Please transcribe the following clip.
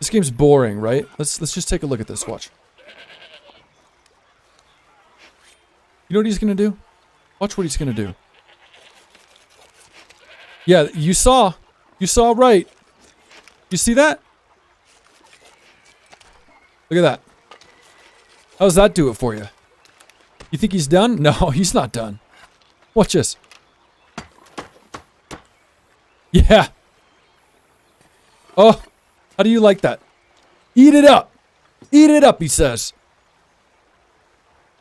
This game's boring, right? Let's just take a look at this. Watch. You know what he's gonna do? Watch what he's gonna do. Yeah, you saw right. You see that? Look at that. How does that do it for you? You think he's done? No, he's not done. Watch this. Yeah. Oh, how do you like that? Eat it up. Eat it up, he says.